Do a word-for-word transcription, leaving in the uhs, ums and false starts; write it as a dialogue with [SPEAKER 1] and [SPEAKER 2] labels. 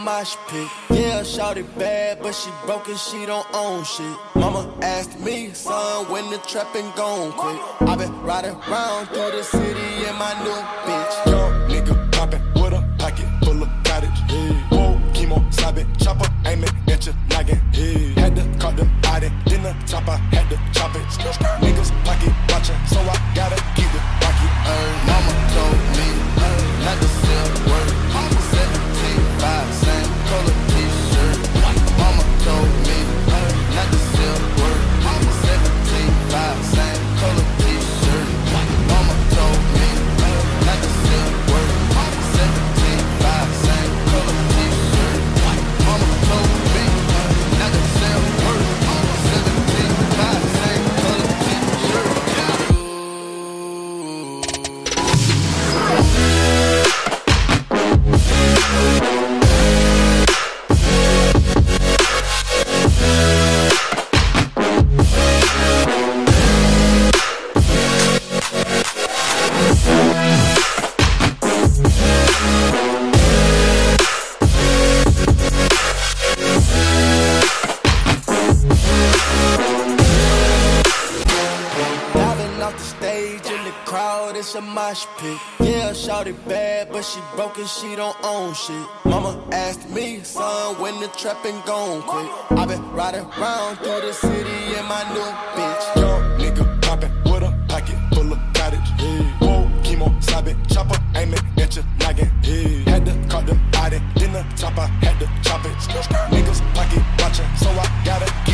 [SPEAKER 1] mosh pit. Yeah, shawty bad, but she broke and she don't own shit. Mama asked me, son, when the trapping gon' quit. I been riding around through the city in my new bitch.
[SPEAKER 2] Young nigga poppin' with a pocket full of cottage. Hey. Whoa, chemo, sobbing, chopper, aiming at your noggin. Hey. Had to cut them out it, then the chopper had to chop it. Niggas pocket watchin', so I gotta keep it rocky.
[SPEAKER 1] Uh, mama told me uh, not to sell word. seventeen five, same color t-shirt. Mama told me uh, not to sell word. seventeen five, same color t-shirt. Mama told me uh, not to sell word. seventeen five, same color t-shirt. Mama told me uh, not to sell word. seventeen five, same color t-shirt. A mosh pit. Yeah, shawty bad, but she broke and she don't own shit. Mama asked me, son, when the trapping gon' quit. I been riding around through the city in my new bitch.
[SPEAKER 2] Young nigga poppin' with a pocket full of cottage. Hey. Whoa, chemo, sobbing, chopper, aiming at your noggin. Hey. Had to cut them out it, then the chopper had to chop it. Niggas pocket watchin', so I gotta keep